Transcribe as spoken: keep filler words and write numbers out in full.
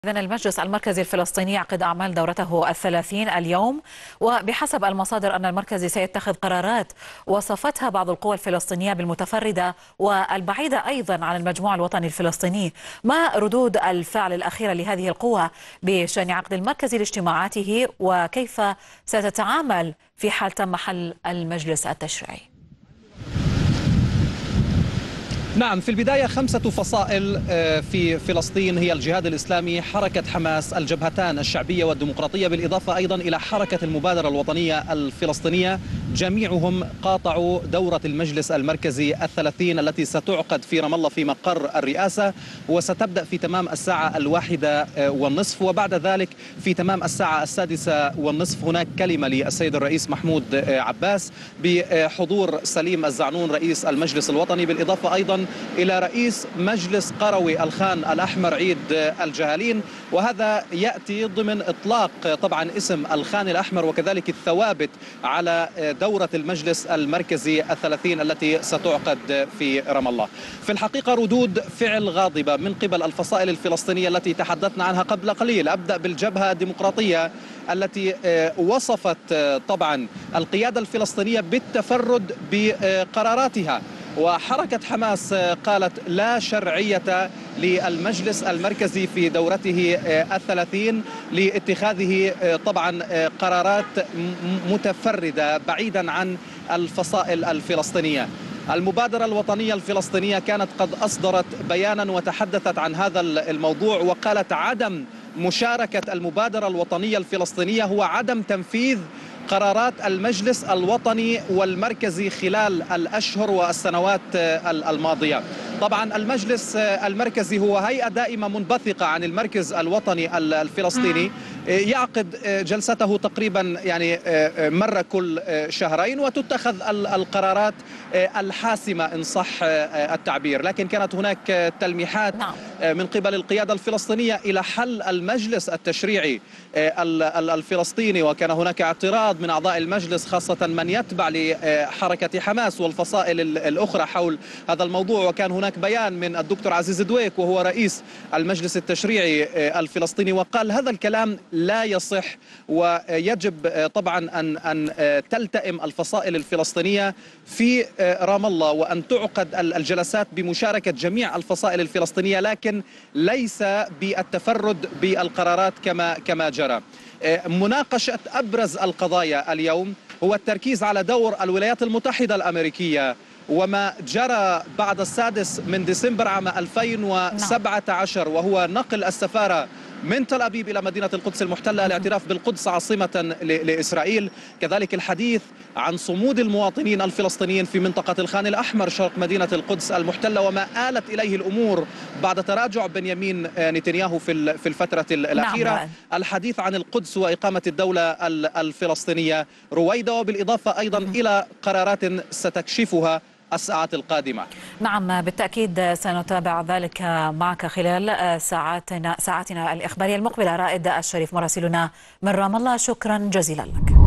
إذن المجلس المركزي الفلسطيني يعقد أعمال دورته الثلاثين اليوم، وبحسب المصادر أن المركزي سيتخذ قرارات وصفتها بعض القوى الفلسطينية بالمتفردة والبعيدة أيضا عن المجموع الوطني الفلسطيني. ما ردود الفعل الأخيرة لهذه القوى بشأن عقد المركزي لاجتماعاته، وكيف ستتعامل في حال تم حل المجلس التشريعي؟ نعم، في البداية خمسة فصائل في فلسطين هي الجهاد الإسلامي، حركة حماس، الجبهتان الشعبية والديمقراطية، بالإضافة أيضا إلى حركة المبادرة الوطنية الفلسطينية. جميعهم قاطعوا دورة المجلس المركزي الثلاثين التي ستعقد في رام الله في مقر الرئاسة، وستبدأ في تمام الساعة الواحدة والنصف، وبعد ذلك في تمام الساعة السادسة والنصف هناك كلمة للسيد الرئيس محمود عباس بحضور سليم الزعنون رئيس المجلس الوطني، بالإضافة أيضا إلى رئيس مجلس قروي الخان الأحمر عيد الجهالين. وهذا يأتي ضمن إطلاق طبعا اسم الخان الأحمر وكذلك الثوابت على دورة المجلس المركزي الثلاثين التي ستعقد في رام الله. في الحقيقة ردود فعل غاضبة من قبل الفصائل الفلسطينية التي تحدثنا عنها قبل قليل. أبدأ بالجبهة الديمقراطية التي وصفت طبعا القيادة الفلسطينية بالتفرد بقراراتها، وحركة حماس قالت لا شرعية للمجلس المركزي في دورته الثلاثين لاتخاذه طبعا قرارات متفردة بعيدا عن الفصائل الفلسطينية. المبادرة الوطنية الفلسطينية كانت قد أصدرت بيانا وتحدثت عن هذا الموضوع، وقالت عدم مشاركة المبادرة الوطنية الفلسطينية هو عدم تنفيذ قرارات المجلس الوطني والمركزي خلال الأشهر والسنوات الماضية. طبعا المجلس المركزي هو هيئة دائمة منبثقة عن المركز الوطني الفلسطيني، يعقد جلسته تقريبا يعني مرة كل شهرين، وتتخذ القرارات الحاسمة إن صح التعبير. لكن كانت هناك تلميحات من قبل القيادة الفلسطينية إلى حل المجلس التشريعي الفلسطيني، وكان هناك اعتراض من أعضاء المجلس خاصة من يتبع لحركة حماس والفصائل الأخرى حول هذا الموضوع. وكان هناك بيان من الدكتور عزيز دويك وهو رئيس المجلس التشريعي الفلسطيني، وقال هذا الكلام لا يصح، ويجب طبعا أن أن تلتئم الفصائل الفلسطينية في رام الله وأن تعقد الجلسات بمشاركة جميع الفصائل الفلسطينية، لكن ليس بالتفرد بالقرارات كما كما جرى. مناقشة أبرز القضايا اليوم هو التركيز على دور الولايات المتحدة الأمريكية وما جرى بعد السادس من ديسمبر عام ألفين وسبعة عشر، وهو نقل السفارة من تل أبيب إلى مدينة القدس المحتلة، الاعتراف بالقدس عاصمة لإسرائيل. كذلك الحديث عن صمود المواطنين الفلسطينيين في منطقة الخان الأحمر شرق مدينة القدس المحتلة وما آلت إليه الأمور بعد تراجع بنيامين نتنياهو في في الفترة الأخيرة. نعم. الحديث عن القدس وإقامة الدولة الفلسطينية رويدا، وبالإضافة أيضا إلى قرارات ستكشفها الساعات القادمة. نعم بالتأكيد سنتابع ذلك معك خلال ساعاتنا ساعاتنا الإخبارية المقبلة. رائد الشريف مراسلنا من رام الله، شكرا جزيلا لك.